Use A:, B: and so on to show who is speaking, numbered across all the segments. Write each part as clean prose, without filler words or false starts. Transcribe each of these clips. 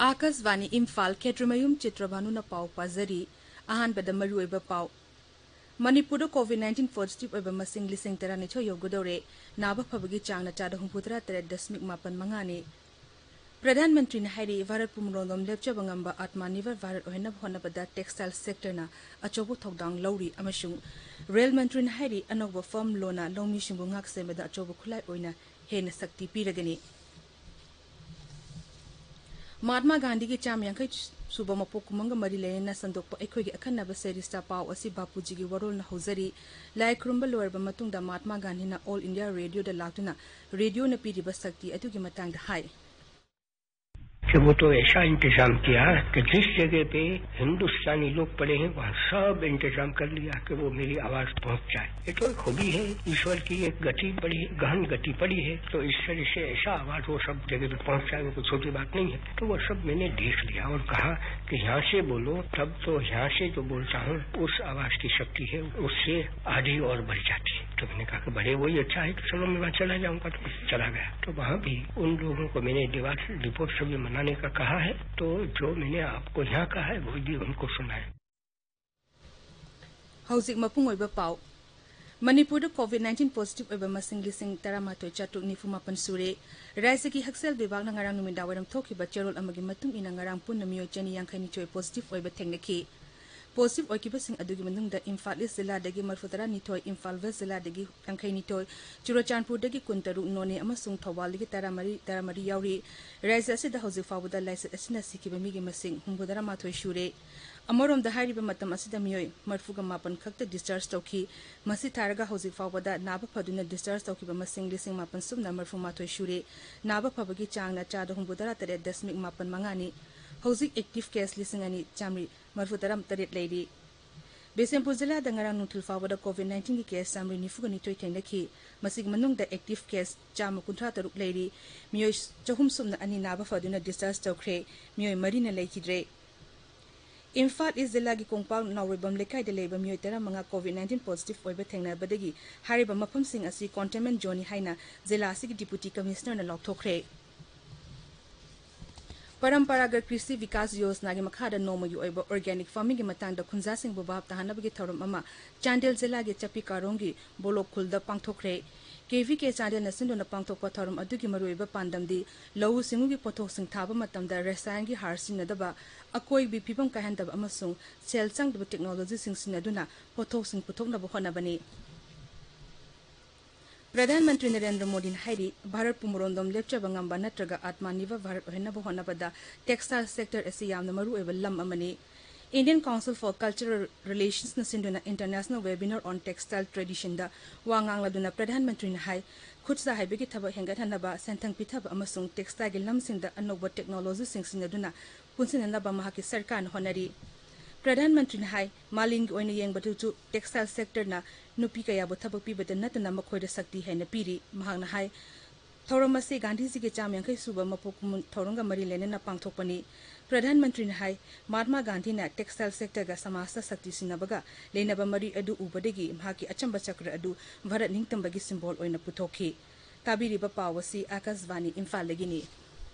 A: Akasvani Imphal Chitrabhanu Chitrabhanu na pau pazari ahanbada maruiba pau Manipuri COVID-19 positive oiba masing lising terani cho yogodore naba phabagi changna chada humputra 3.8 mangani Pradhan Mantri na hairi Bharat Pumrondom lepcha bangamba Atmanirbhar Bharat ohena honabada textile sector na achobu thokdang lawri amashung Rail Mantri na hairi anogba firm lona lawmi shimbu ngak semeda achobu khulai oina hena sakti piragani Mahatma Gandhi ki cham yankai suba mapok kumanga mari lena sandokpa ekhoi gi akhanaba serista paw asi bapuji gi warol na hozari lai krumba lorba matungda Mahatma Gandhi na All India Radio da laktuna radio na piriba sakti atugi matang da hai
B: कि वो तो ऐसा इंतजाम किया कि जिस जगह पे हिंदुस्तानी लोग पड़े हैं वहाँ सब इंतजाम कर लिया कि वो मेरी आवाज पहुँच जाए। ये तो एक खूबी है, ईश्वर की एक गति पड़ी है, गहन गति पड़ी है, तो इस तरह से ऐसा आवाज वो सब जगह पे पहुँच जाए, वो कोई छोटी बात नहीं है। तो वो सब मैंने देख लिया और कहा कि यहाँ से बोलो, तब तो यहाँ से जो बोलता हूँ उस आवाज की शक्ति है उससे आधी और बढ़ जाती है। तो मैंने कहा कि बड़े वही अच्छा है, तो चलो मैं वहाँ चला जाऊंगा। तो चला गया, तो वहाँ भी उन लोगों को मैंने रिपोर्ट सभी मनाने का कहा है, तो जो मैंने आपको यहाँ कहा है वो भी उनको सुना है।
A: Houzik mapung oiba pau Manipur COVID-19 positive oiba masing lising taramatoi chatuk nifumapan sure Raisa ki haksel bibag na ngarang numindawaram thoki ba cherol amagi matung ina ngarang pun na miyo chani yang kani choi positive oiba thengnaki Positive oikiba sing adugi manungda Imphal East Zilla dagi marfutara nitoi Imphal West Zilla dagi angkai nitoi Churachandpur dagi kuntaru none amasung Thawal dagi taramari yauri Raisa asida houzik fawuda laisat asina sikiba migi masing humbudara matoi shure Amorom da hairiba matam asida miyoi marfuga mapan khakta discharge tawki masi taraga houzik fawbada naba phaduna discharge tawki ba masing lising mapan sumna marfu matoi shure naba phabagi changna chada humbudara 3.8 mangani houzik active case lising ani chamri marfu taram taret lady Besempur Zilla da ngarang nutul fawbada COVID-19 ki case samri nifuga ni toy tengdaki masig manung da active case chama kuntra taruk lady miyoi chahum sumna ani naba phaduna discharge tawkre miyoi marina leikidre Imphal East Zilla gi kongpang nawribam lekai de leba miyoi tara manga COVID-19 positive oiba thengna badagi hariba mafam sing asi containment zone haina Zilla asi gi deputy commissioner na lokthokre Paramparagat Krishi Vikas Yojana gi makhada noma gi oiba organic farming gi matang da khunja sing bobab tahanab gi thorum ama Chandel Zilla gi chapi karong gi bolok khulda pangthokre KVK Chandel na sindo na pangthokpa thorum adugi maruiba pandamdi lawu singu gi pothok sing thaba matamda rasayan gi har sinadaba akoi bi phibam kahandab amasung sel changdaba technology sing sinaduna pothok sing puthokna bo honabani Pradhan Mantri Narendra Modi hairi Bharat Pumrondom lepcha bangamba natraga Atmanirbhar Bharat ohena bo honabada textile sector asi yamna maru eba lam amani Indian Council for Cultural Relations na sinduna international webinar on textile tradition da wangang laduna Pradhan Mantri na hai khutsa haibegi thaba hengat hanaba sentang pithaba amasung textile gi lamsing da anogba technology sing sinaduna punsinana ba mahaki sarkar na honari Pradhan Mantri na hai maling oina yeng batu textile sector na nupi kaya bo thabak pi bada natana makhoi da sakti hai na piri mahang na hai thoramase Gandhi ji ke cham yang kai suba mapokum thoronga mari lene na pangthokpani Pradhan Mantri na hai Mahatma Gandhi na textile sector ga samasta sakti sinabaga lena ba mari adu ubadegi mahaki achamba chakra adu Bharat ningtambagi symbol oina putokhi tabiri ba pawasi Akasvani Imphal legini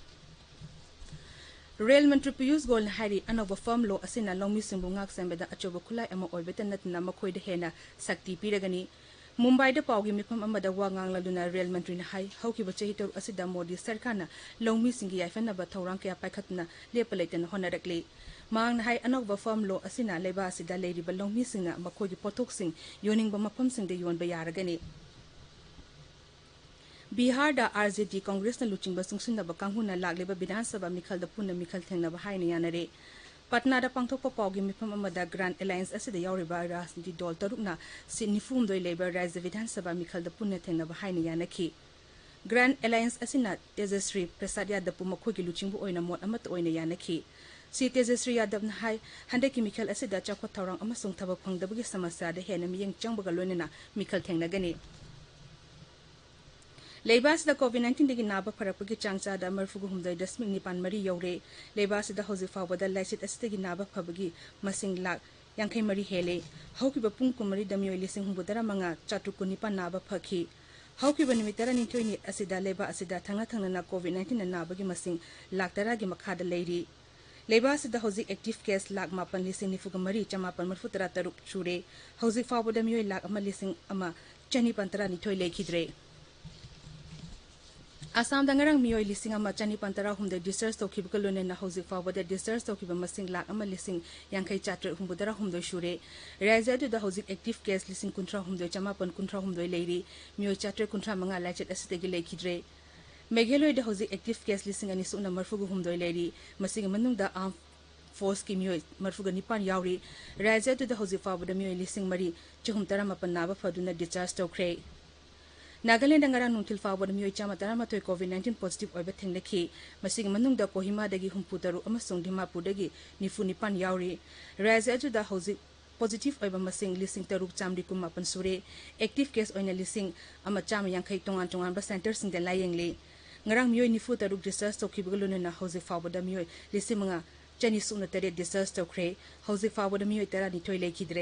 A: Rail Mantri Piyush Goyal na hairi anogba firm law asina lawmi singbu ngak sembeda achoba khulai ama oibeta natna makhoi da hena sakti piragani Mumbai da pawgi mifam amada wangang laduna Rail Mantri na hai haukiba chahitor asida Modi sarkar na lawmi singi yaifana ba thorang kaya paikhatna lepalaitana honarakle mang na hai anogba firm law asina leba asida leiriba lawmi singna makhoi gi pothok sing yoningba mafam singde yonba yaragani Bihar da RJD Congress na luchingba sungsunna ba kanghuna lagleba Vidhan Sabha mikhal da punna mikhal thengna ba haina yanare Patna da pangthokpa pawgi mifam amada Grand Alliance asida yauriba rajniti dol tarukna sinifum doi labor Rajya Vidhan Sabha mikhal da punna thengna ba haina yanaki Grand Alliance asina Tejasri Prasad Yadav makhoi gi luchingbu oina mot amat oina yanaki Si Tejasri Yadav na hai handaki mikhal asida chakwa thorang amasung thabak phangdabagi samasya da hena miyeng changbaga loinena mikhal thengna gani Lebas da COVID-19 dagi naba pharakpagi changcha da marfugu humdai dasmik nipan mari yaure lebas da houzik fawbada laisit asitagi naba phabagi masing lak yangkai mari hele haukiba pung kumari damioi lising humbudara manga chatuk nipan naba phakhi haukiba nimitara nintoi ni asida leba asida thangna na COVID-19 na nabagi masing lak tara gi makhada leiri लेबासिदा हौजिक active case lakh मापन लिसिंग निफुगा मरी चमापन मरफु तरा तरुक सुरे हौजिक फावबदा मियोय लाख अमा लिसिंग अमा चनी पंतरा निथोय लेखिद्रे आसाम दंगरंग मियोय लिसिंग अमा चनी पंतरा हुमदे डिस्चार्ज तौखिबका लोनेना हौजिक फावबदा डिस्चार्ज तौखिबा मसिंग लाख अमा लिसिंग यांखै चात्र हुमबुदरा हुमदोय सुरे राज्य अदुदा हौजिक एक्टिव केस लिसिंग कुंथ्रा हुमदोय चमापन कुंथ्रा हुमदोय लेरी मियोय चात्र कुंथ्रा मंगा लाइचेट असिदगी लेखिद्रे मेघेलोयदा हौजिक एक्टिव केस लिसिंग अनि सुना मरफुगु हुमदोय लेरी मसिंग मनुंगदा आर्म फोर्स की मियोय मरफुगा निपान यावरी राज्य अदुदा हौजिक फावबदा मियोय लिसिंग मरी चहुम तरा मापन नाबा फदुना डिस्चार्ज तौख्रे नागालैंड अंगरा नुंथिल फावबदा मियोय चामा तरा माथोय कोविड-19 पॉजिटिव ओइबा थेंगलेखि मसिंग मनुंगदा कोहिमादगी हुमपुतरु अमसुंग दिमापुरदगी निफु निपान यावरी राज्य अदुदा हौजिक पॉजिटिव ओइबा मसिंग लिसिंग तरुक चामरी कुमापन सुरे एक्टिव केस ओइना लिसिंग अमा चामा यांखै तोंगान तोंगानबा सेंटर सिंगदा लायेंगले ngarang miyoy nifu taruk discharge tokhibuga lonena hauzik fawbada miyoy lisimanga chani suna tare discharge tokre hauzik fawbada miyoy tara ni thoi lekhidre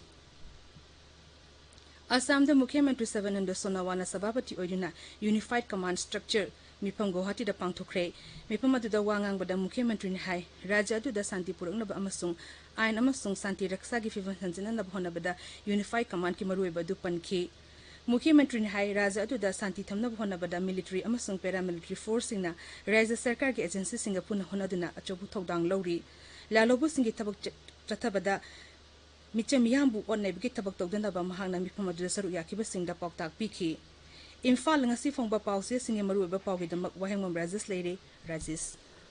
A: Assam da Mukhyamantri Savananda Sonawana Sabapati oiduna Unified Command Structure mifam Guwahati da pangthokre mifam adu da wangang bada Mukhyamantri ni hai raja adu da santi purangna ba amasung ain amasung santi raksa gi fivan sanjana na bhona bada Unified Command ki marui badu panki Mukhyamantri ni hai raja adu da santi thamna bhona bada military amasung paramilitary force singna raja sarkar gi agency singa puna honaduna achobu thodang lawri lalobu singi tabak chathabada Micham Yambu on Nebiki Tabak Togdana Mahana Mipamadu Saru Yakiba Singh the Poktak Piki. Imphal ngasi fongba pause singing Maru Bapawi the Wahengbam Rajesh lady Rajesh.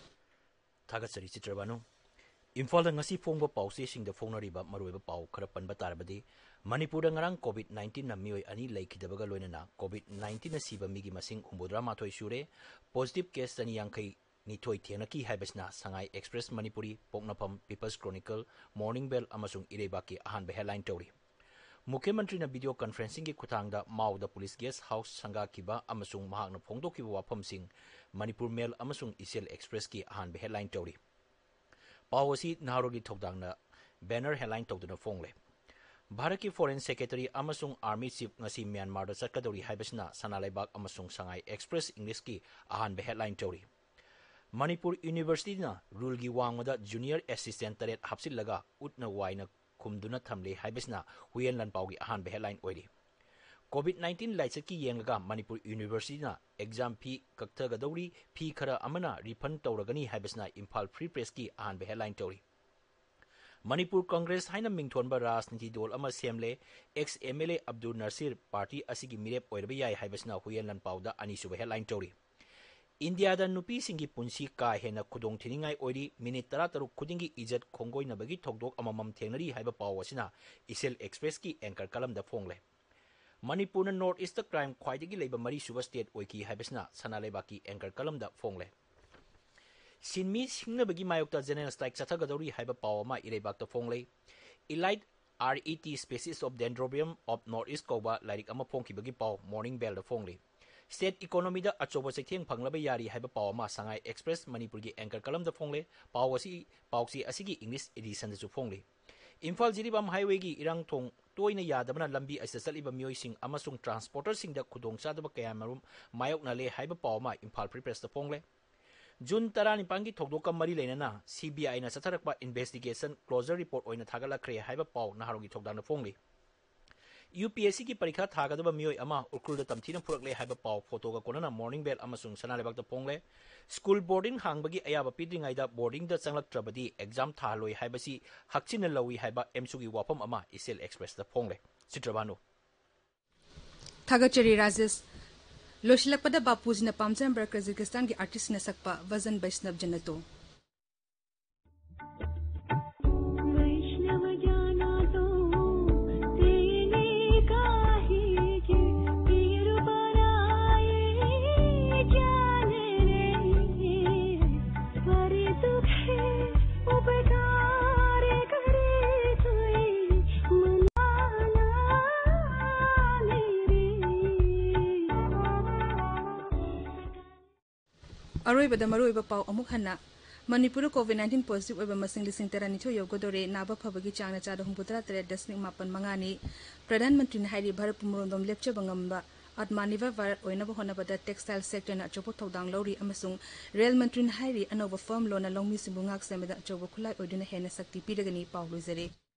C: Tagasari Chitrabhanu. Imphal ngasi fongba pause sing the phone riba Maru Pau Karapan Batarbadi. Manipur ngarang COVID-19 na miyoy ani laiki dabaga loina COVID-19 na siba migi masing umbudra matoy shure positive case tani yankai Nitoy Tianaki Habesna, Sangai Express Manipuri, Poknapam, People's Chronicle, Morning Bell, Amasung Irebaki, Ahan Headline Tori. Mukhyamantri na video conferencing ki Kutangda, Mao the Police Guest House, Sanga Kiba, Amasung Mahang Pongdo Kiwa Pumsing, Manipur Mail, Amasung Isiel Express ki Ahan Headline Tori. Pawasi Narogi Togdangna, Banner Headline Togdana Fongle. Bharaki Foreign Secretary Amasung Army Chief Ngasi Myanmar da Sakadori Habesna, Sanalaibak Amasung Sangai Express English ki Ahan Headline Tori. Manipur University na rule gi wangmada junior assistant taret hapsilaga utna waina kumduna thamle haibesna huyen lan pawgi ahan headline oiri COVID-19 laitsaki yengaga Manipur University na exam fee kaktaga dawri fee khara amana refund tawragani haibesna Imphal Free Press ki ahan headline tori Manipur Congress haina mingthonba rajniti dol ama semle ex MLA Abdul Nasir party asigi mirep oirba yai haibesna huyen lan pawda ani suba headline tori India da nupi singi punsi ka hena kudong thiningai oiri minute tara taru kudingi ijat khongoi na bagi thokdok amamam thengnari haiba pawasina Isel Express ki anchor kalam da fongle Manipur na North East crime khwaidagi leiba mari suba state oiki haibesna sanaleba ki anchor kalam da fongle Sinmi singna bagi mayokta general strike chathagadori haiba pawama irebak da fongle Elite RET species of Dendrobium of North East Koba lairik ama phongki bagi paw Morning Bell da fongle State economy da achoba sekheng phanglaba yari haiba pawama Sangai Express Manipur gi anchor kalam da fongle pawasi asigi English edition da su fongle Imphal Jiribam highway gi irang thong toina yadabana lambi asasaliba miyoi sing amasung transporter sing da khudong sadaba kayamarum mayok na le haiba pawama Imphal Free Press da fongle June tarani pangi thokdoka mari leinana CBI na satharakba investigation closure report oina thagala kre haiba paw na harogi thokdang da fongle UPSC ki parikha thagadaba miyoi ama ukulda tamthina purakle haiba paw photo ga konana Morning Bell amasung sanalebak da pongle school boarding hangbagi ayaba pidringai da boarding da changlak trabadi exam thaloi haibasi hakchina lawi haiba emsugi wapam ama Isel Express da pongle Chitrabhanu
A: Thagachari Rajesh Loshilakpada Bapujina Pamjam Kazakhstan ki artist na sakpa Vajan Vaishnav Janato Aroibada maroiba paw amuk hanna Manipur COVID-19 positive oiba masing lising terani tho yogodore naba phabagi changna chada humputra tere dasnik mapan mangani Pradhan Mantri ni hairi Bharat Pumurondom lepcha bangamba Atmaniva Varat Oinaba Honabada textile sector na Chopo Todang Lori Amasung, Rail Mantrin Hairi, Anova firm loan along Missing Bungak Semeda Chobo Kulai Odina Hena Sakti Pidagani Paul Luzere.